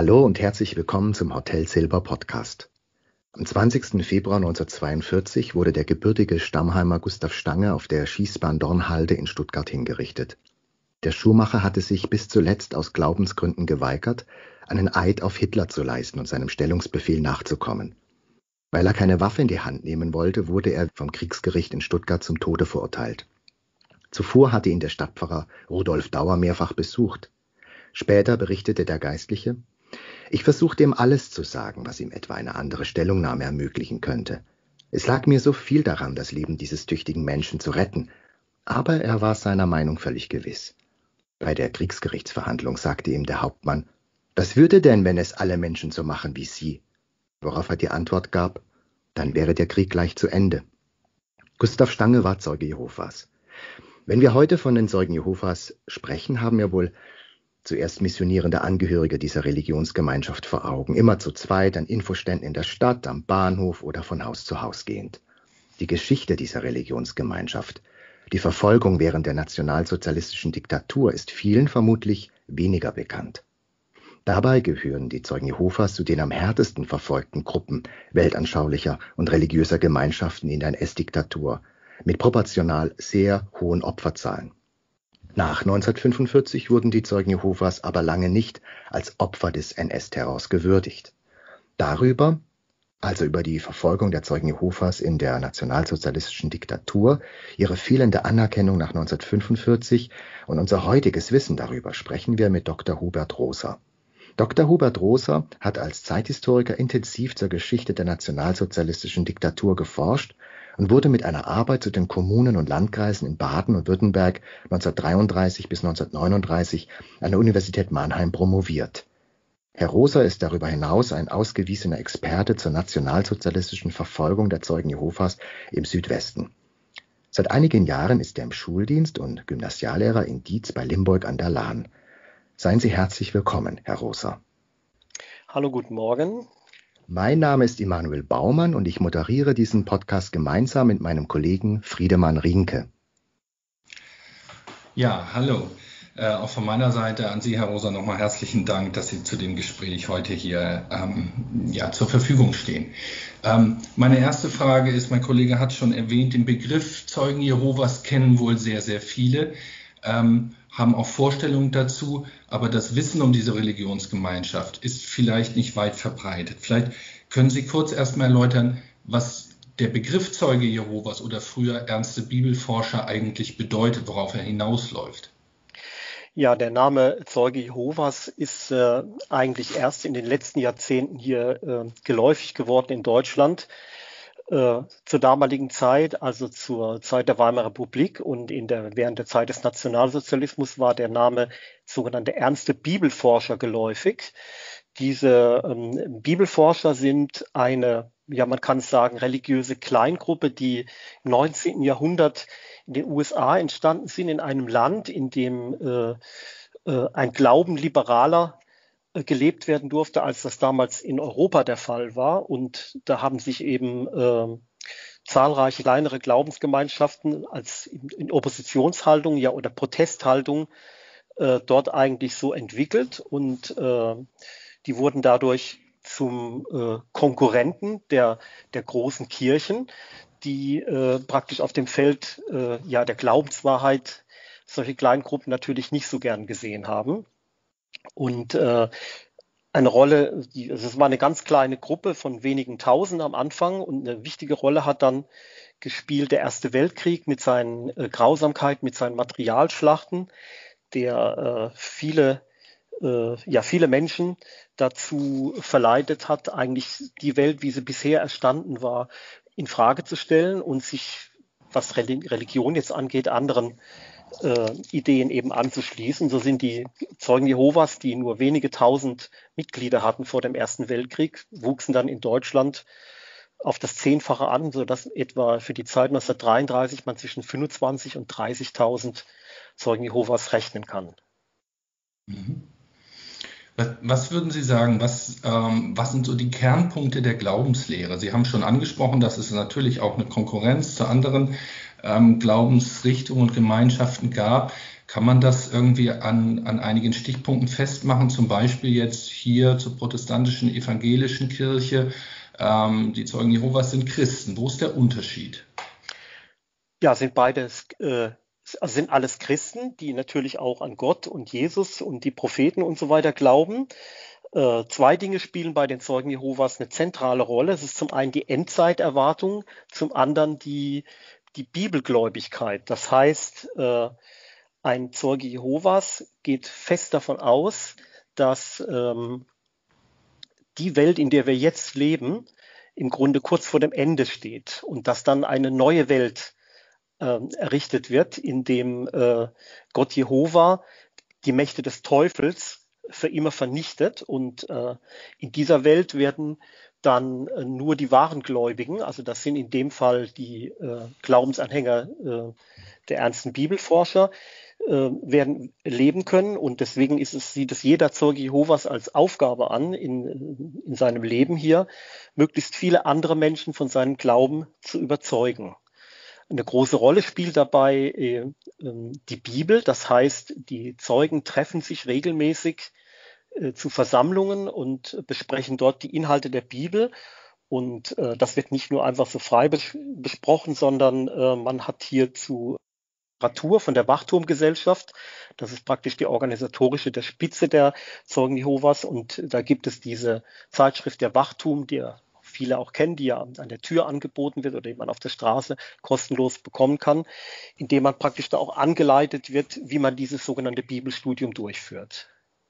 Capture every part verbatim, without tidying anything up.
Hallo und herzlich willkommen zum Hotel Silber Podcast. Am zwanzigsten Februar neunzehnhundertzweiundvierzig wurde der gebürtige Stammheimer Gustav Stange auf der Schießbahn Dornhalde in Stuttgart hingerichtet. Der Schuhmacher hatte sich bis zuletzt aus Glaubensgründen geweigert, einen Eid auf Hitler zu leisten und seinem Stellungsbefehl nachzukommen. Weil er keine Waffe in die Hand nehmen wollte, wurde er vom Kriegsgericht in Stuttgart zum Tode verurteilt. Zuvor hatte ihn der Stadtpfarrer Rudolf Dauer mehrfach besucht. Später berichtete der Geistliche: Ich versuchte ihm alles zu sagen, was ihm etwa eine andere Stellungnahme ermöglichen könnte. Es lag mir so viel daran, das Leben dieses tüchtigen Menschen zu retten, aber er war seiner Meinung völlig gewiss. Bei der Kriegsgerichtsverhandlung sagte ihm der Hauptmann: Was würde denn, wenn es alle Menschen so machen wie Sie? Worauf er die Antwort gab: Dann wäre der Krieg gleich zu Ende. Gustav Stange war Zeuge Jehovas. Wenn wir heute von den Zeugen Jehovas sprechen, haben wir wohl zuerst missionierende Angehörige dieser Religionsgemeinschaft vor Augen, immer zu zweit an Infoständen in der Stadt, am Bahnhof oder von Haus zu Haus gehend. Die Geschichte dieser Religionsgemeinschaft, die Verfolgung während der nationalsozialistischen Diktatur, ist vielen vermutlich weniger bekannt. Dabei gehören die Zeugen Jehovas zu den am härtesten verfolgten Gruppen weltanschaulicher und religiöser Gemeinschaften in der N S-Diktatur, mit proportional sehr hohen Opferzahlen. Nach neunzehnhundertfünfundvierzig wurden die Zeugen Jehovas aber lange nicht als Opfer des N S-Terrors gewürdigt. Darüber, also über die Verfolgung der Zeugen Jehovas in der nationalsozialistischen Diktatur, ihre fehlende Anerkennung nach neunzehnhundertfünfundvierzig und unser heutiges Wissen darüber, sprechen wir mit Doktor Hubert Roser. Doktor Hubert Roser hat als Zeithistoriker intensiv zur Geschichte der nationalsozialistischen Diktatur geforscht und wurde mit einer Arbeit zu den Kommunen und Landkreisen in Baden und Württemberg neunzehnhundertdreiunddreißig bis neunzehnhundertneununddreißig an der Universität Mannheim promoviert. Herr Roser ist darüber hinaus ein ausgewiesener Experte zur nationalsozialistischen Verfolgung der Zeugen Jehovas im Südwesten. Seit einigen Jahren ist er im Schuldienst und Gymnasiallehrer in Dietz bei Limburg an der Lahn. Seien Sie herzlich willkommen, Herr Roser. Hallo, guten Morgen. Mein Name ist Immanuel Baumann und ich moderiere diesen Podcast gemeinsam mit meinem Kollegen Friedemann Rienke. Ja, hallo. Äh, auch von meiner Seite an Sie, Herr Roser, nochmal herzlichen Dank, dass Sie zu dem Gespräch heute hier ähm, ja, zur Verfügung stehen. Ähm, meine erste Frage ist, mein Kollege hat schon erwähnt, den Begriff Zeugen Jehovas kennen wohl sehr, sehr viele, ähm, haben auch Vorstellungen dazu, aber das Wissen um diese Religionsgemeinschaft ist vielleicht nicht weit verbreitet. Vielleicht können Sie kurz erstmal erläutern, was der Begriff Zeuge Jehovas oder früher ernste Bibelforscher eigentlich bedeutet, worauf er hinausläuft. Ja, der Name Zeuge Jehovas ist äh, eigentlich erst in den letzten Jahrzehnten hier äh, geläufig geworden in Deutschland. Äh, zur damaligen Zeit, also zur Zeit der Weimarer Republik und in der, während der Zeit des Nationalsozialismus, war der Name sogenannte ernste Bibelforscher geläufig. Diese ähm, Bibelforscher sind eine, ja, man kann es sagen, religiöse Kleingruppe, die im neunzehnten Jahrhundert in den U S A entstanden sind, in einem Land, in dem äh, äh, ein Glauben liberaler äh, gelebt werden durfte, als das damals in Europa der Fall war. Und da haben sich eben äh, zahlreiche kleinere Glaubensgemeinschaften als in, in Oppositionshaltung, ja, oder Protesthaltung äh, dort eigentlich so entwickelt, und äh, die wurden dadurch zum äh, Konkurrenten der, der großen Kirchen, die äh, praktisch auf dem Feld äh, ja, der Glaubenswahrheit solche Kleingruppen natürlich nicht so gern gesehen haben. Und äh, eine Rolle, die, also es war eine ganz kleine Gruppe von wenigen Tausend am Anfang, und eine wichtige Rolle hat dann gespielt der Erste Weltkrieg mit seinen äh, Grausamkeiten, mit seinen Materialschlachten, der äh, viele äh, ja, viele Menschen dazu verleitet hat, eigentlich die Welt, wie sie bisher erstanden war, in Frage zu stellen und sich, was Religion jetzt angeht, anderen äh, Ideen eben anzuschließen. So sind die Zeugen Jehovas, die nur wenige tausend Mitglieder hatten vor dem Ersten Weltkrieg, wuchsen dann in Deutschland auf das Zehnfache an, sodass etwa für die Zeit neunzehnhundertdreiunddreißig man zwischen fünfundzwanzigtausend und dreißigtausend Zeugen Jehovas rechnen kann. Mhm. Was würden Sie sagen, was, ähm, was sind so die Kernpunkte der Glaubenslehre? Sie haben schon angesprochen, dass es natürlich auch eine Konkurrenz zu anderen ähm, Glaubensrichtungen und Gemeinschaften gab. Kann man das irgendwie an, an einigen Stichpunkten festmachen, zum Beispiel jetzt hier zur protestantischen evangelischen Kirche? Ähm, die Zeugen Jehovas sind Christen. Wo ist der Unterschied? Ja, sind beides, äh, also sind alles Christen, die natürlich auch an Gott und Jesus und die Propheten und so weiter glauben. Äh, zwei Dinge spielen bei den Zeugen Jehovas eine zentrale Rolle. Es ist zum einen die Endzeiterwartung, zum anderen die, die Bibelgläubigkeit. Das heißt, äh, ein Zeuge Jehovas geht fest davon aus, dass ähm, die Welt, in der wir jetzt leben, im Grunde kurz vor dem Ende steht und dass dann eine neue Welt äh, errichtet wird, in dem äh, Gott Jehova die Mächte des Teufels für immer vernichtet. Und äh, in dieser Welt werden dann äh, nur die wahren Gläubigen, also das sind in dem Fall die äh, Glaubensanhänger äh, der ernsten Bibelforscher, äh, werden leben können. Und deswegen ist es, sieht es jeder Zeuge Jehovas als Aufgabe an, in, in seinem Leben hier, möglichst viele andere Menschen von seinem Glauben zu überzeugen. Eine große Rolle spielt dabei äh, die Bibel. Das heißt, die Zeugen treffen sich regelmäßig äh, zu Versammlungen und besprechen dort die Inhalte der Bibel. Und äh, das wird nicht nur einfach so frei bes besprochen, sondern äh, man hat hierzu Literatur von der Wachturmgesellschaft. Das ist praktisch die organisatorische der Spitze der Zeugen Jehovas. Und da gibt es diese Zeitschrift der Wachturm, die viele auch kennen, die ja an der Tür angeboten wird oder die man auf der Straße kostenlos bekommen kann, indem man praktisch da auch angeleitet wird, wie man dieses sogenannte Bibelstudium durchführt.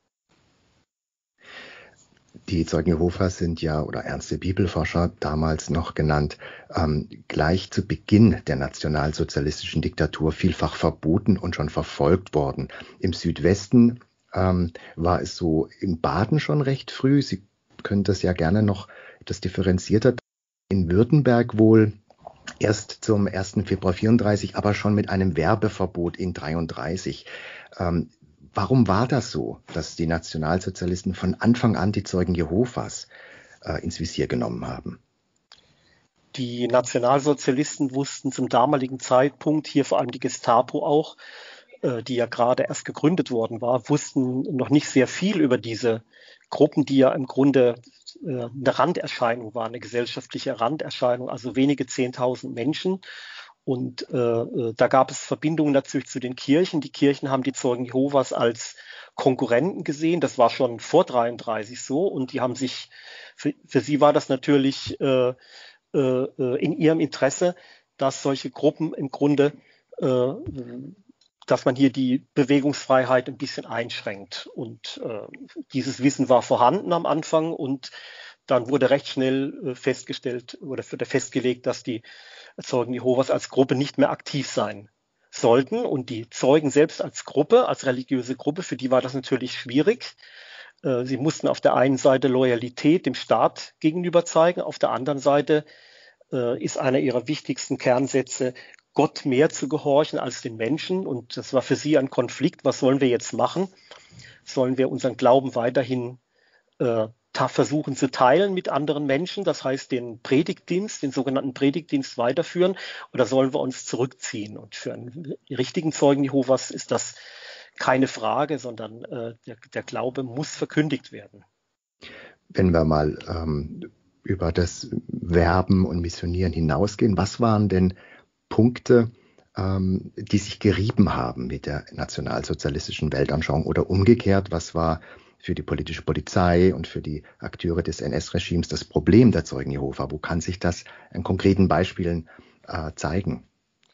Die Zeugen Jehovas sind ja, oder ernste Bibelforscher damals noch genannt, ähm, gleich zu Beginn der nationalsozialistischen Diktatur vielfach verboten und schon verfolgt worden. Im Südwesten ähm, war es so in Baden schon recht früh. Sie können das ja gerne noch etwas differenzierter. In Württemberg wohl erst zum ersten Februar vierunddreißig, aber schon mit einem Werbeverbot in dreiunddreißig. Ähm, Warum war das so, dass die Nationalsozialisten von Anfang an die Zeugen Jehovas äh, ins Visier genommen haben? Die Nationalsozialisten wussten zum damaligen Zeitpunkt, hier vor allem die Gestapo auch, äh, die ja gerade erst gegründet worden war, wussten noch nicht sehr viel über diese Gruppen, die ja im Grunde äh, eine Randerscheinung waren, eine gesellschaftliche Randerscheinung, also wenige zehntausend Menschen. Und äh, da gab es Verbindungen natürlich zu den Kirchen. Die Kirchen haben die Zeugen Jehovas als Konkurrenten gesehen. Das war schon vor dreiunddreißig so. Und die haben sich, für, für sie war das natürlich äh, äh, in ihrem Interesse, dass solche Gruppen im Grunde, äh, dass man hier die Bewegungsfreiheit ein bisschen einschränkt. Und äh, dieses Wissen war vorhanden am Anfang und dann wurde recht schnell festgestellt oder festgelegt, dass die Zeugen Jehovas als Gruppe nicht mehr aktiv sein sollten. Und die Zeugen selbst als Gruppe, als religiöse Gruppe, für die war das natürlich schwierig. Sie mussten auf der einen Seite Loyalität dem Staat gegenüber zeigen, auf der anderen Seite ist einer ihrer wichtigsten Kernsätze, Gott mehr zu gehorchen als den Menschen. Und das war für sie ein Konflikt. Was sollen wir jetzt machen? Sollen wir unseren Glauben weiterhin äh, versuchen zu teilen mit anderen Menschen, das heißt den Predigtdienst, den sogenannten Predigtdienst weiterführen, oder sollen wir uns zurückziehen? Und für einen richtigen Zeugen Jehovas ist das keine Frage, sondern äh, der, der Glaube muss verkündigt werden. Wenn wir mal ähm, über das Werben und Missionieren hinausgehen, was waren denn Punkte, ähm, die sich gerieben haben mit der nationalsozialistischen Weltanschauung oder umgekehrt, was war für die politische Polizei und für die Akteure des N S-Regimes das Problem der Zeugen Jehova? Wo kann sich das in konkreten Beispielen äh, zeigen?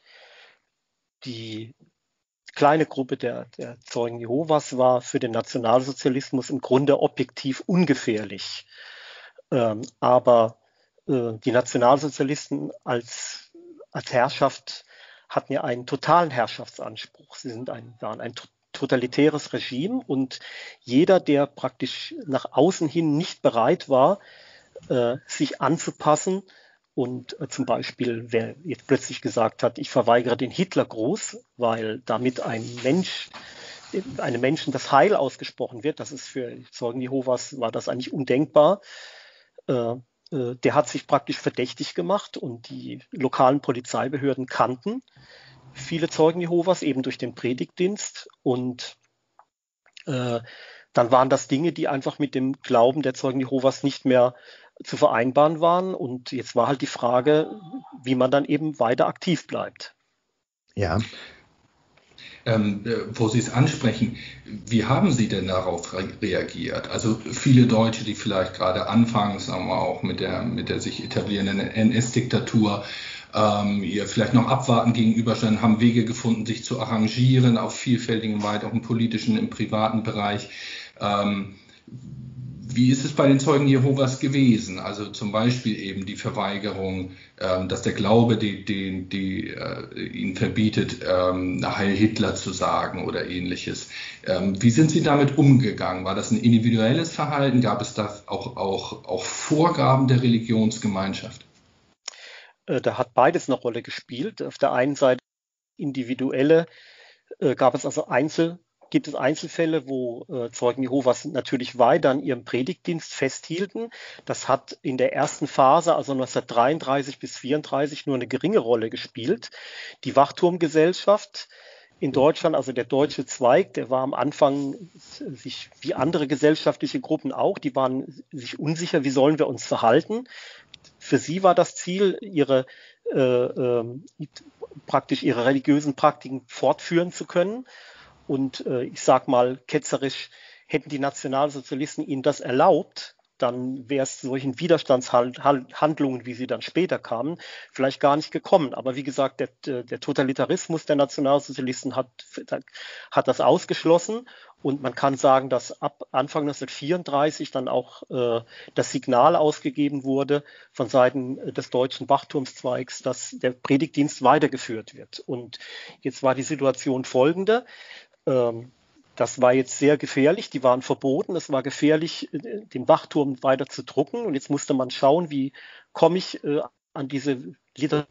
Die kleine Gruppe der, der Zeugen Jehovas war für den Nationalsozialismus im Grunde objektiv ungefährlich. Ähm, aber äh, die Nationalsozialisten als, als Herrschaft hatten ja einen totalen Herrschaftsanspruch. Sie sind ein, waren ein totalitäres Regime und jeder, der praktisch nach außen hin nicht bereit war, äh, sich anzupassen und äh, zum Beispiel, wer jetzt plötzlich gesagt hat, ich verweigere den Hitlergruß, weil damit ein Mensch, einem Menschen das Heil ausgesprochen wird, das ist für Zeugen Jehovas, war das eigentlich undenkbar, äh, der hat sich praktisch verdächtig gemacht und die lokalen Polizeibehörden kannten viele Zeugen Jehovas, eben durch den Predigtdienst. Und äh, dann waren das Dinge, die einfach mit dem Glauben der Zeugen Jehovas nicht mehr zu vereinbaren waren. Und jetzt war halt die Frage, wie man dann eben weiter aktiv bleibt. Ja. Ähm, wo Sie es ansprechen, wie haben Sie denn darauf re- reagiert? Also viele Deutsche, die vielleicht gerade anfangen, sagen wir auch mit der, mit der sich etablierenden N S-Diktatur, ähm, ihr vielleicht noch abwarten gegenüberstanden, haben Wege gefunden, sich zu arrangieren auf vielfältigen Weise, auch im politischen, im privaten Bereich. Ähm, Wie ist es bei den Zeugen Jehovas gewesen? Also zum Beispiel eben die Verweigerung, ähm, dass der Glaube die, die, die, äh, ihnen verbietet, ähm, Heil Hitler zu sagen oder ähnliches. Ähm, wie sind Sie damit umgegangen? War das ein individuelles Verhalten? Gab es da auch, auch, auch Vorgaben der Religionsgemeinschaft? Äh, da hat beides eine Rolle gespielt. Auf der einen Seite individuelle, äh, gab es also Einzel gibt es Einzelfälle, wo äh, Zeugen Jehovas natürlich weiter an ihrem Predigtdienst festhielten. Das hat in der ersten Phase, also neunzehnhundertdreiunddreißig bis vierunddreißig, nur eine geringe Rolle gespielt. Die Wachturmgesellschaft in Deutschland, also der deutsche Zweig, der war am Anfang sich wie andere gesellschaftliche Gruppen auch, die waren sich unsicher, wie sollen wir uns verhalten. Für sie war das Ziel, ihre äh, äh, praktisch ihre religiösen Praktiken fortführen zu können. Und äh, ich sage mal ketzerisch, hätten die Nationalsozialisten ihnen das erlaubt, dann wäre es solchen Widerstandshandlungen, wie sie dann später kamen, vielleicht gar nicht gekommen. Aber wie gesagt, der, der Totalitarismus der Nationalsozialisten hat, hat das ausgeschlossen. Und man kann sagen, dass ab Anfang neunzehnhundertvierunddreißig dann auch äh, das Signal ausgegeben wurde von Seiten des deutschen Wachturmszweigs, dass der Predigtdienst weitergeführt wird. Und jetzt war die Situation folgende. Ähm, Das war jetzt sehr gefährlich, die waren verboten, es war gefährlich, den Wachturm weiter zu drucken. Und jetzt musste man schauen, wie komme ich äh, an diese Literatur,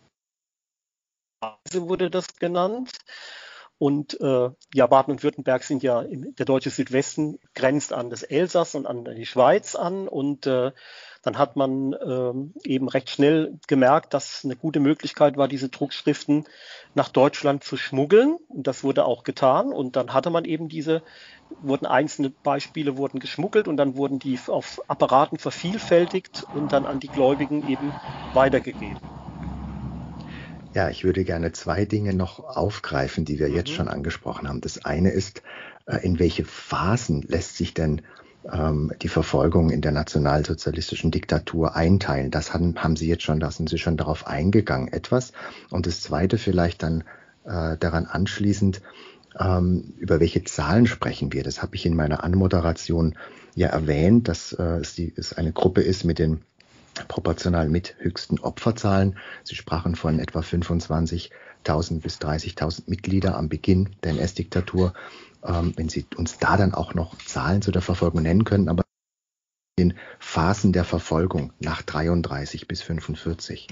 wurde das genannt. Und äh, ja, Baden und Württemberg sind ja, im, der deutsche Südwesten grenzt an das Elsass und an die Schweiz an. Und äh, dann hat man äh, eben recht schnell gemerkt, dass eine gute Möglichkeit war, diese Druckschriften nach Deutschland zu schmuggeln. Und das wurde auch getan. Und dann hatte man eben diese, wurden einzelne Beispiele wurden geschmuggelt und dann wurden die auf Apparaten vervielfältigt und dann an die Gläubigen eben weitergegeben. Ja, ich würde gerne zwei Dinge noch aufgreifen, die wir mhm. jetzt schon angesprochen haben. Das eine ist, in welche Phasen lässt sich denn ähm, die Verfolgung in der nationalsozialistischen Diktatur einteilen? Das haben, haben Sie jetzt schon, da sind Sie schon darauf eingegangen, etwas. Und das zweite vielleicht dann äh, daran anschließend, ähm, über welche Zahlen sprechen wir? Das habe ich in meiner Anmoderation ja erwähnt, dass äh, es, die, es eine Gruppe ist mit den proportional mit höchsten Opferzahlen. Sie sprachen von etwa fünfundzwanzigtausend bis dreißigtausend Mitglieder am Beginn der N S-Diktatur. Ähm, wenn Sie uns da dann auch noch Zahlen zu der Verfolgung nennen können, aber in den Phasen der Verfolgung nach dreiunddreißig bis fünfundvierzig.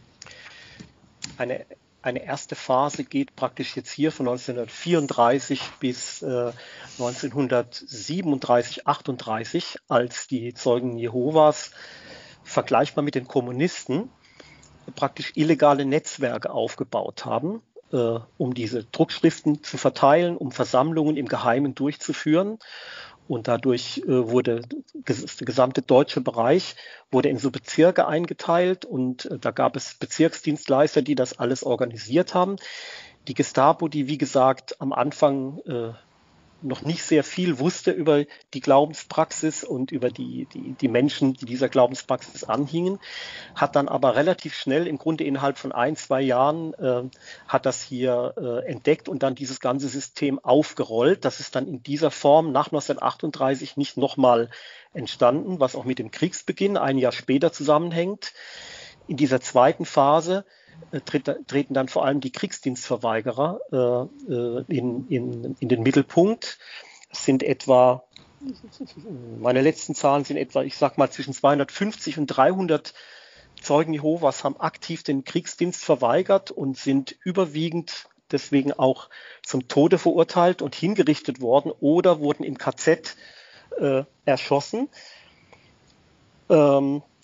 Eine, eine erste Phase geht praktisch jetzt hier von neunzehnhundertvierunddreißig bis äh, neunzehnhundertsiebenunddreißig, achtunddreißig, als die Zeugen Jehovas vergleichbar mit den Kommunisten praktisch illegale Netzwerke aufgebaut haben, äh, um diese Druckschriften zu verteilen, um Versammlungen im Geheimen durchzuführen. Und dadurch äh, wurde der gesamte deutsche Bereich wurde in so Bezirke eingeteilt und äh, da gab es Bezirksdienstleister, die das alles organisiert haben. Die Gestapo, die wie gesagt am Anfang äh, noch nicht sehr viel wusste über die Glaubenspraxis und über die, die, die Menschen, die dieser Glaubenspraxis anhingen, hat dann aber relativ schnell, im Grunde innerhalb von ein, zwei Jahren, äh, hat das hier äh, entdeckt und dann dieses ganze System aufgerollt. Das ist dann in dieser Form nach neunzehnhundertachtunddreißig nicht nochmal entstanden, was auch mit dem Kriegsbeginn ein Jahr später zusammenhängt. In dieser zweiten Phase treten dann vor allem die Kriegsdienstverweigerer äh, in, in, in den Mittelpunkt. Es sind etwa, meine letzten Zahlen sind etwa, ich sag mal, zwischen zweihundertfünfzig und dreihundert Zeugen Jehovas haben aktiv den Kriegsdienst verweigert und sind überwiegend deswegen auch zum Tode verurteilt und hingerichtet worden oder wurden im K Z äh, erschossen. Ähm,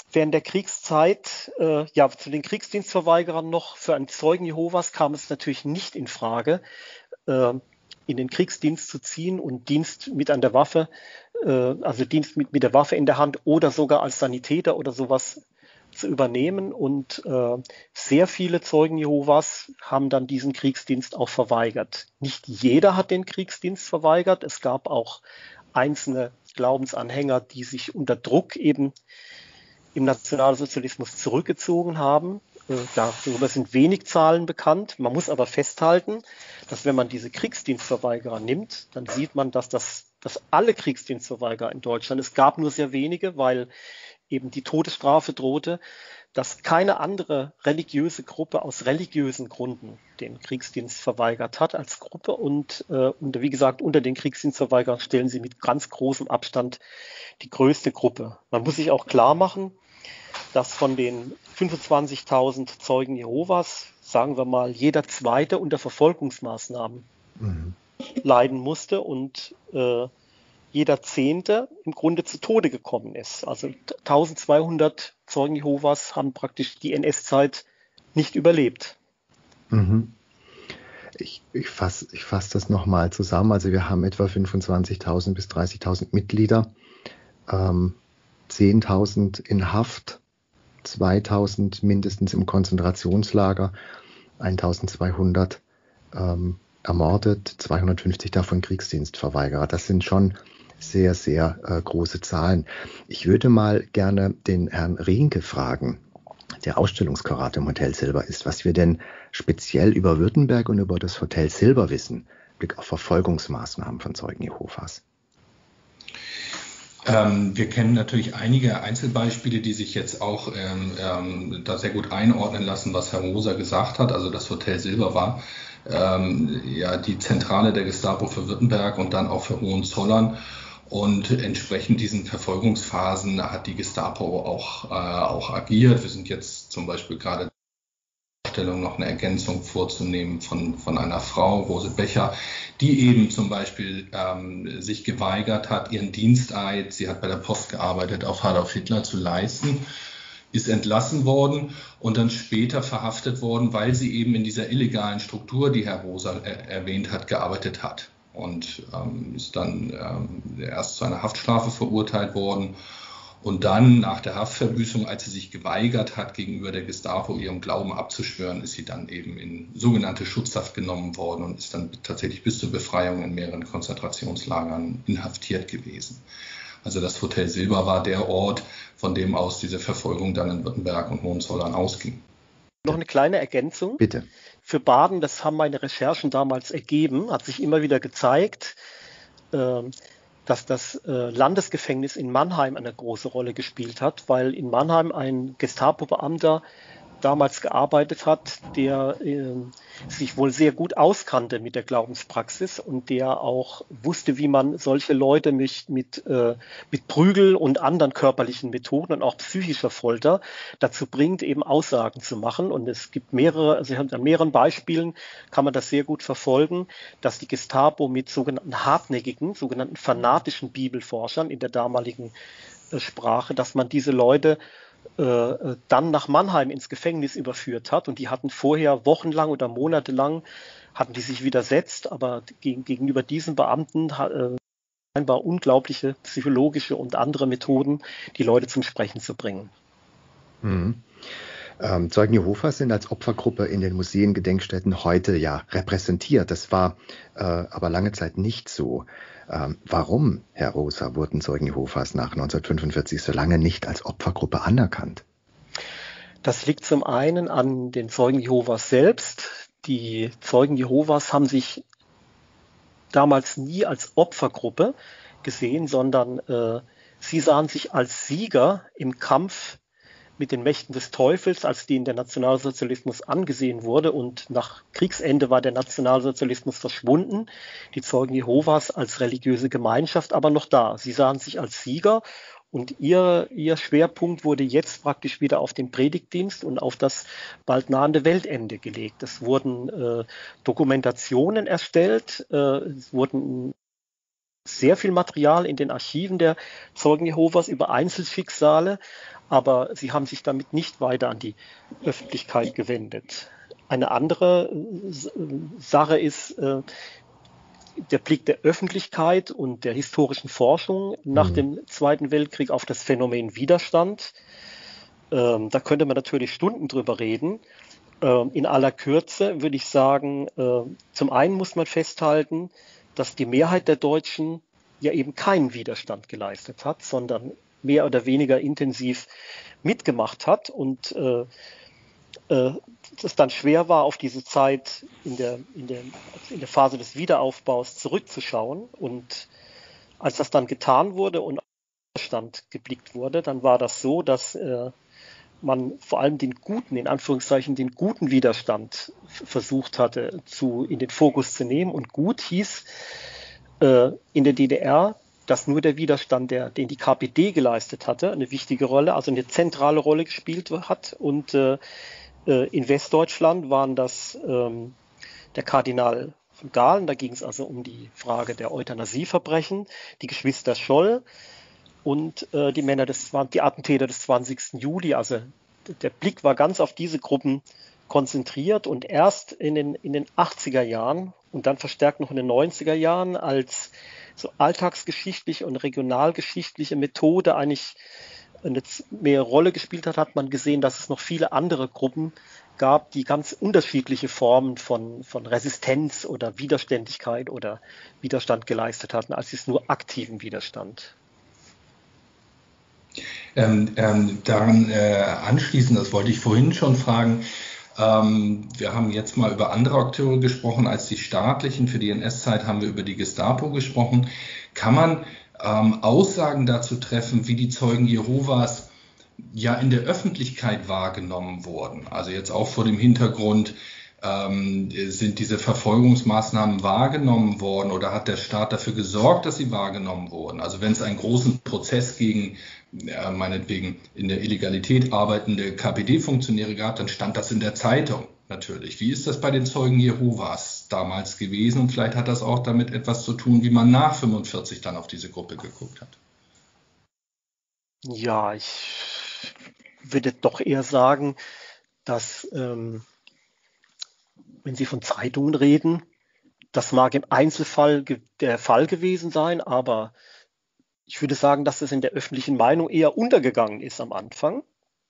Während der Kriegszeit, äh, ja, zu den Kriegsdienstverweigerern noch, für einen Zeugen Jehovas kam es natürlich nicht in Frage, äh, in den Kriegsdienst zu ziehen und Dienst mit an der Waffe, äh, also Dienst mit, mit der Waffe in der Hand oder sogar als Sanitäter oder sowas zu übernehmen. Und äh, sehr viele Zeugen Jehovas haben dann diesen Kriegsdienst auch verweigert. Nicht jeder hat den Kriegsdienst verweigert. Es gab auch einzelne Glaubensanhänger, die sich unter Druck eben im Nationalsozialismus zurückgezogen haben. Darüber sind wenig Zahlen bekannt. Man muss aber festhalten, dass wenn man diese Kriegsdienstverweigerer nimmt, dann sieht man, dass das dass alle Kriegsdienstverweigerer in Deutschland, es gab nur sehr wenige, weil eben die Todesstrafe drohte, dass keine andere religiöse Gruppe aus religiösen Gründen den Kriegsdienst verweigert hat als Gruppe. Und, äh, und wie gesagt, unter den Kriegsdienstverweigerern stellen sie mit ganz großem Abstand die größte Gruppe. Man muss sich auch klar machen, dass von den fünfundzwanzigtausend Zeugen Jehovas, sagen wir mal, jeder Zweite unter Verfolgungsmaßnahmen mhm. leiden musste und äh, jeder Zehnte im Grunde zu Tode gekommen ist. Also eintausendzweihundert Zeugen Jehovas haben praktisch die N S-Zeit nicht überlebt. Mhm. Ich, ich fasse ich fass das nochmal zusammen. Also wir haben etwa fünfundzwanzigtausend bis dreißigtausend Mitglieder, ähm, zehntausend in Haft, zweitausend mindestens im Konzentrationslager, eintausendzweihundert ähm, ermordet, zweihundertfünfzig davon Kriegsdienstverweigerer. Das sind schon sehr, sehr äh, große Zahlen. Ich würde mal gerne den Herrn Rienke fragen, der Ausstellungskurator im Hotel Silber ist, was wir denn speziell über Württemberg und über das Hotel Silber wissen, mit Blick auf Verfolgungsmaßnahmen von Zeugen Jehovas. Ähm, wir kennen natürlich einige Einzelbeispiele, die sich jetzt auch ähm, ähm, da sehr gut einordnen lassen, was Herr Moser gesagt hat. Also das Hotel Silber war ähm, ja die Zentrale der Gestapo für Württemberg und dann auch für Hohenzollern. Und entsprechend diesen Verfolgungsphasen hat die Gestapo auch, äh, auch agiert. Wir sind jetzt zum Beispiel gerade noch eine Ergänzung vorzunehmen von, von einer Frau, Rose Becher, die eben zum Beispiel ähm, sich geweigert hat, ihren Diensteid, sie hat bei der Post gearbeitet, auf Adolf Hitler zu leisten, ist entlassen worden und dann später verhaftet worden, weil sie eben in dieser illegalen Struktur, die Herr Rosa er- erwähnt hat, gearbeitet hat und ähm, ist dann ähm, erst zu einer Haftstrafe verurteilt worden. Und dann nach der Haftverbüßung, als sie sich geweigert hat, gegenüber der Gestapo ihrem Glauben abzuschwören, ist sie dann eben in sogenannte Schutzhaft genommen worden und ist dann tatsächlich bis zur Befreiung in mehreren Konzentrationslagern inhaftiert gewesen. Also das Hotel Silber war der Ort, von dem aus diese Verfolgung dann in Württemberg und Hohenzollern ausging. Noch eine kleine Ergänzung. Bitte. Für Baden, das haben meine Recherchen damals ergeben, hat sich immer wieder gezeigt, äh, dass das äh, Landesgefängnis in Mannheim eine große Rolle gespielt hat, weil in Mannheim ein Gestapo-Beamter damals gearbeitet hat, der äh, sich wohl sehr gut auskannte mit der Glaubenspraxis und der auch wusste, wie man solche Leute mit, mit, äh, mit Prügel und anderen körperlichen Methoden und auch psychischer Folter dazu bringt, eben Aussagen zu machen. Und es gibt mehrere, also an mehreren Beispielen kann man das sehr gut verfolgen, dass die Gestapo mit sogenannten hartnäckigen, sogenannten fanatischen Bibelforschern in der damaligen äh, Sprache, dass man diese Leute dann nach Mannheim ins Gefängnis überführt hat. Und die hatten vorher wochenlang oder monatelang, hatten die sich widersetzt, aber gegen, gegenüber diesen Beamten äh, scheinbar unglaubliche psychologische und andere Methoden, die Leute zum Sprechen zu bringen. Mhm. Ähm, Zeugen Jehovas sind als Opfergruppe in den Museen, Gedenkstätten heute ja repräsentiert. Das war äh, aber lange Zeit nicht so. Ähm, warum, Herr Rosa, wurden Zeugen Jehovas nach neunzehnhundertfünfundvierzig so lange nicht als Opfergruppe anerkannt? Das liegt zum einen an den Zeugen Jehovas selbst. Die Zeugen Jehovas haben sich damals nie als Opfergruppe gesehen, sondern äh, sie sahen sich als Sieger im Kampf mit den Mächten des Teufels, als denen der Nationalsozialismus angesehen wurde. Und nach Kriegsende war der Nationalsozialismus verschwunden. Die Zeugen Jehovas als religiöse Gemeinschaft aber noch da. Sie sahen sich als Sieger und ihr, ihr Schwerpunkt wurde jetzt praktisch wieder auf den Predigtdienst und auf das bald nahende Weltende gelegt. Es wurden äh, Dokumentationen erstellt, äh, es wurden sehr viel Material in den Archiven der Zeugen Jehovas über Einzelschicksale, aber sie haben sich damit nicht weiter an die Öffentlichkeit gewendet. Eine andere Sache ist äh, der Blick der Öffentlichkeit und der historischen Forschung nach mhm. dem Zweiten Weltkrieg auf das Phänomen Widerstand. Ähm, da könnte man natürlich Stunden drüber reden. Ähm, in aller Kürze würde ich sagen, äh, zum einen muss man festhalten, dass die Mehrheit der Deutschen ja eben keinen Widerstand geleistet hat, sondern mehr oder weniger intensiv mitgemacht hat und äh, äh, es dann schwer war, auf diese Zeit in der, in der, in der Phase des Wiederaufbaus zurückzuschauen. Und als das dann getan wurde und auf den Widerstand geblickt wurde, dann war das so, dass äh, man vor allem den guten, in Anführungszeichen, den guten Widerstand f- versucht hatte, zu, in den Fokus zu nehmen. Und gut hieß äh, in der D D R, dass nur der Widerstand, der, den die K P D geleistet hatte, eine wichtige Rolle, also eine zentrale Rolle gespielt hat. Und äh, in Westdeutschland waren das ähm, der Kardinal von Galen, da ging es also um die Frage der Euthanasieverbrechen, die Geschwister Scholl und äh, die Männer des, die Attentäter des zwanzigsten Juli. Also der Blick war ganz auf diese Gruppen konzentriert und erst in den, in den achtziger Jahren und dann verstärkt noch in den neunziger Jahren als so alltagsgeschichtliche und regionalgeschichtliche Methode eigentlich eine mehr Rolle gespielt hat, hat man gesehen, dass es noch viele andere Gruppen gab, die ganz unterschiedliche Formen von, von Resistenz oder Widerständigkeit oder Widerstand geleistet hatten, als es nur aktiven Widerstand. Ähm, ähm, daran äh, anschließend, das wollte ich vorhin schon fragen, ähm, wir haben jetzt mal über andere Akteure gesprochen als die staatlichen. Für die N S-Zeit haben wir über die Gestapo gesprochen. Kann man Ähm, Aussagen dazu treffen, wie die Zeugen Jehovas ja in der Öffentlichkeit wahrgenommen wurden? Also jetzt auch vor dem Hintergrund, ähm, sind diese Verfolgungsmaßnahmen wahrgenommen worden oder hat der Staat dafür gesorgt, dass sie wahrgenommen wurden? Also wenn es einen großen Prozess gegen äh, meinetwegen in der Illegalität arbeitende K P D-Funktionäre gab, dann stand das in der Zeitung. Natürlich. Wie ist das bei den Zeugen Jehovas damals gewesen? Und vielleicht hat das auch damit etwas zu tun, wie man nach fünfundvierzig dann auf diese Gruppe geguckt hat. Ja, ich würde doch eher sagen, dass, ähm, wenn Sie von Zeitungen reden, das mag im Einzelfall ge- der Fall gewesen sein, aber ich würde sagen, dass es in der öffentlichen Meinung eher untergegangen ist am Anfang.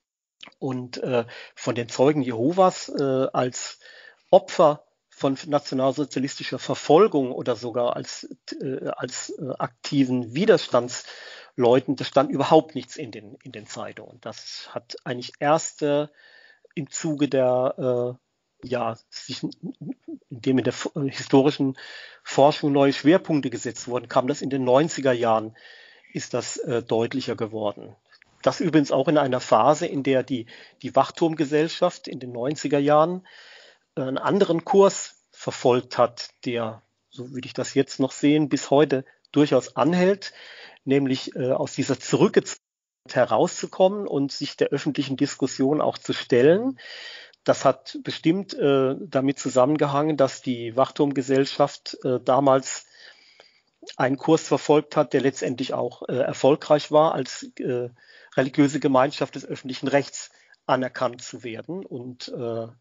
Und äh, von den Zeugen Jehovas äh, als Opfer von nationalsozialistischer Verfolgung oder sogar als, äh, als äh, aktiven Widerstandsleuten, das stand überhaupt nichts in den, in den Zeitungen. Das hat eigentlich erst äh, im Zuge der, äh, ja, sich, indem in der f- historischen Forschung neue Schwerpunkte gesetzt wurden, kam das in den neunziger Jahren, ist das äh, deutlicher geworden. Das übrigens auch in einer Phase, in der die, die Wachturmgesellschaft in den neunziger Jahren einen anderen Kurs verfolgt hat, der, so würde ich das jetzt noch sehen, bis heute durchaus anhält, nämlich äh, aus dieser Zurückgezogenheit herauszukommen und sich der öffentlichen Diskussion auch zu stellen. Das hat bestimmt äh, damit zusammengehangen, dass die Wachturmgesellschaft äh, damals einen Kurs verfolgt hat, der letztendlich auch äh, erfolgreich war, als äh, religiöse Gemeinschaft des öffentlichen Rechts anerkannt zu werden. Und äh, äh,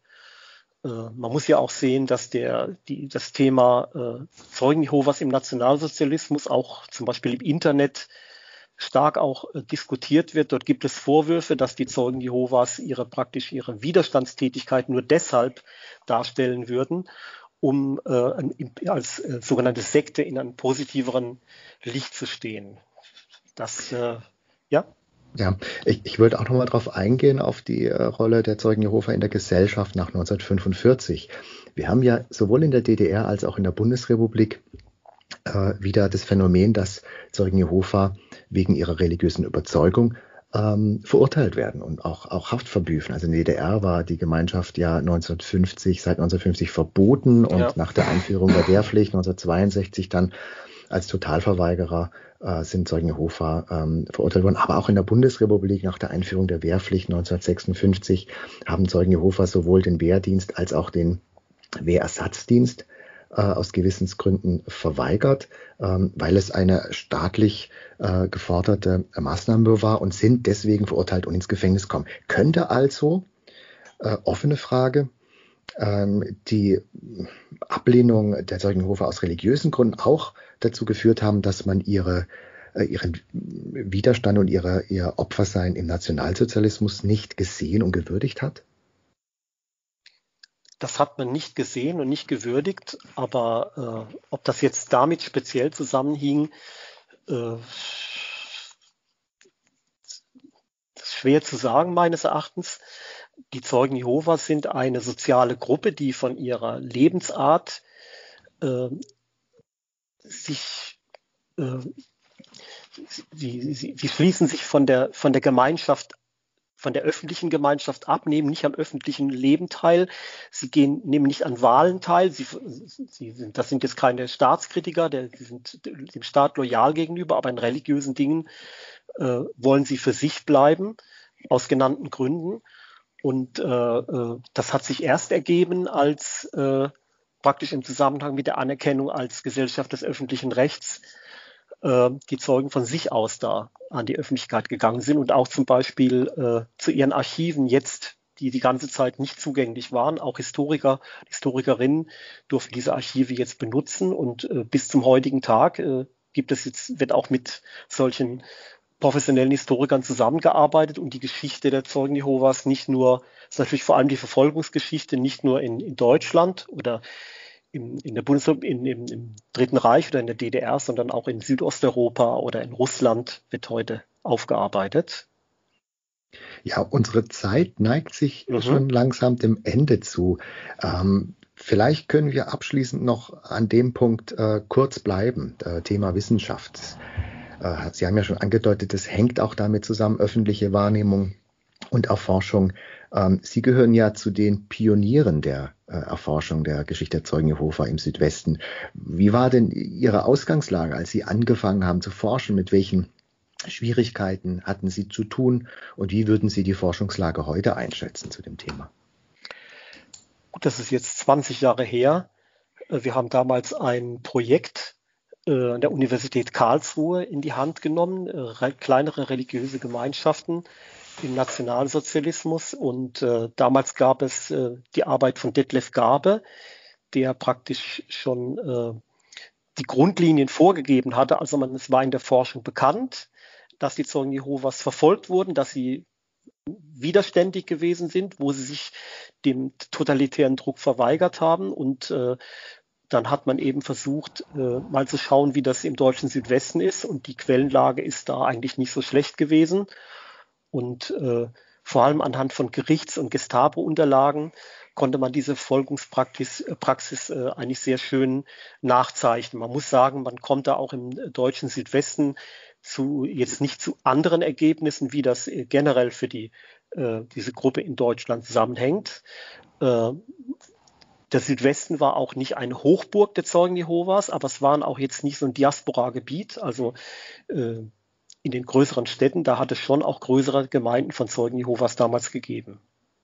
man muss ja auch sehen, dass der, die, das Thema äh, Zeugen Jehovas im Nationalsozialismus auch zum Beispiel im Internet stark auch äh, diskutiert wird. Dort gibt es Vorwürfe, dass die Zeugen Jehovas ihre praktisch ihre Widerstandstätigkeit nur deshalb darstellen würden, um äh, als äh, sogenannte Sekte in einem positiveren Licht zu stehen. Das, äh, ja. Ja, ich, ich würde auch nochmal darauf eingehen, auf die äh, Rolle der Zeugen Jehova in der Gesellschaft nach neunzehnhundertfünfundvierzig. Wir haben ja sowohl in der D D R als auch in der Bundesrepublik äh, wieder das Phänomen, dass Zeugen Jehova wegen ihrer religiösen Überzeugung ähm, verurteilt werden und auch, auch Haft verbüßen. Also in der D D R war die Gemeinschaft ja neunzehnhundertfünfzig, seit neunzehnhundertfünfzig verboten und ja. Nach der Einführung der Wehrpflicht neunzehnhundertzweiundsechzig dann als Totalverweigerer äh, sind Zeugen Jehova ähm, verurteilt worden. Aber auch in der Bundesrepublik nach der Einführung der Wehrpflicht neunzehnhundertsechsundfünfzig haben Zeugen Jehova sowohl den Wehrdienst als auch den Wehrersatzdienst äh, aus Gewissensgründen verweigert, ähm, weil es eine staatlich äh, geforderte Maßnahme war und sind deswegen verurteilt und ins Gefängnis kommen. Könnte also, äh, offene Frage, ähm, die Ablehnung der Zeugen Jehovas aus religiösen Gründen auch dazu geführt haben, dass man ihre, äh, ihren Widerstand und ihre, ihr Opfersein im Nationalsozialismus nicht gesehen und gewürdigt hat? Das hat man nicht gesehen und nicht gewürdigt, aber äh, ob das jetzt damit speziell zusammenhing, äh, ist schwer zu sagen meines Erachtens. Die Zeugen Jehovas sind eine soziale Gruppe, die von ihrer Lebensart äh, sich, äh, sie, sie, sie schließen sich von der, von der Gemeinschaft von der öffentlichen Gemeinschaft ab, nehmen nicht am öffentlichen Leben teil. Sie gehen, nehmen nicht an Wahlen teil. Sie, sie sind, das sind jetzt keine Staatskritiker, der, sie sind dem Staat loyal gegenüber, aber in religiösen Dingen äh, wollen sie für sich bleiben, aus genannten Gründen. Und äh, das hat sich erst ergeben, als äh, praktisch im Zusammenhang mit der Anerkennung als Gesellschaft des öffentlichen Rechts äh, die Zeugen von sich aus da an die Öffentlichkeit gegangen sind und auch zum Beispiel äh, zu ihren Archiven jetzt, die die ganze Zeit nicht zugänglich waren. Auch Historiker, Historikerinnen durften diese Archive jetzt benutzen und äh, bis zum heutigen Tag äh, gibt es jetzt, wird auch mit solchen professionellen Historikern zusammengearbeitet und die Geschichte der Zeugen Jehovas nicht nur, das ist natürlich vor allem die Verfolgungsgeschichte, nicht nur in, in Deutschland oder in, in der Bundesrepublik, in, im, im Dritten Reich oder in der D D R, sondern auch in Südosteuropa oder in Russland wird heute aufgearbeitet. Ja, unsere Zeit neigt sich Mhm. schon langsam dem Ende zu. Ähm, vielleicht können wir abschließend noch an dem Punkt äh, kurz bleiben, äh, Thema Wissenschaft. Äh, Sie haben ja schon angedeutet, das hängt auch damit zusammen, öffentliche Wahrnehmung und Erforschung. Ähm, Sie gehören ja zu den Pionieren der äh, Erforschung der Geschichte der Zeugen Jehovas im Südwesten. Wie war denn Ihre Ausgangslage, als Sie angefangen haben zu forschen? Mit welchen Schwierigkeiten hatten Sie zu tun und wie würden Sie die Forschungslage heute einschätzen zu dem Thema? Gut, das ist jetzt zwanzig Jahre her. Wir haben damals ein Projekt äh, an der Universität Karlsruhe in die Hand genommen, äh, re- kleinere religiöse Gemeinschaften im Nationalsozialismus. Und äh, damals gab es äh, die Arbeit von Detlef Garbe, der praktisch schon äh, die Grundlinien vorgegeben hatte. Also man, es war in der Forschung bekannt, dass die Zeugen Jehovas verfolgt wurden, dass sie widerständig gewesen sind, wo sie sich dem totalitären Druck verweigert haben. Und äh, dann hat man eben versucht, äh, mal zu schauen, wie das im deutschen Südwesten ist. Und die Quellenlage ist da eigentlich nicht so schlecht gewesen. Und äh, vor allem anhand von Gerichts- und Gestapo-Unterlagen konnte man diese Verfolgungspraxis äh, Praxis, äh, eigentlich sehr schön nachzeichnen. Man muss sagen, man kommt da auch im deutschen Südwesten zu, jetzt nicht zu anderen Ergebnissen, wie das äh, generell für die, äh, diese Gruppe in Deutschland zusammenhängt. Äh, der Südwesten war auch nicht eine Hochburg der Zeugen Jehovas, aber es waren auch jetzt nicht so ein Diaspora-Gebiet, also äh, in den größeren Städten, da hat es schon auch größere Gemeinden von Zeugen Jehovas damals gegeben.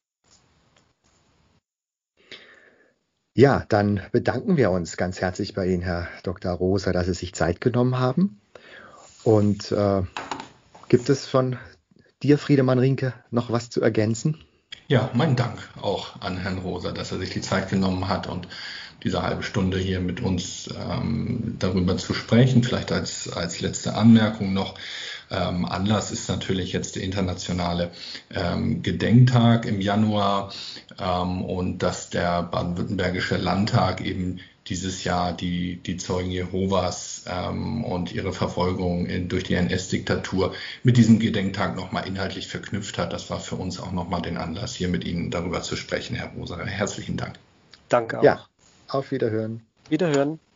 Ja, dann bedanken wir uns ganz herzlich bei Ihnen, Herr Doktor Rosa, dass Sie sich Zeit genommen haben. Und äh, gibt es von dir, Friedemann Rinke, noch was zu ergänzen? Ja, mein Dank auch an Herrn Rosa, dass er sich die Zeit genommen hat und diese halbe Stunde hier mit uns ähm, darüber zu sprechen. Vielleicht als, als letzte Anmerkung noch. Ähm, Anlass ist natürlich jetzt der internationale ähm, Gedenktag im Januar ähm, und dass der baden-württembergische Landtag eben dieses Jahr die, die Zeugen Jehovas ähm, und ihre Verfolgung in, durch die N S-Diktatur mit diesem Gedenktag nochmal inhaltlich verknüpft hat. Das war für uns auch nochmal den Anlass, hier mit Ihnen darüber zu sprechen, Herr Rosa. Herzlichen Dank. Danke auch. Ja, auf Wiederhören. Wiederhören.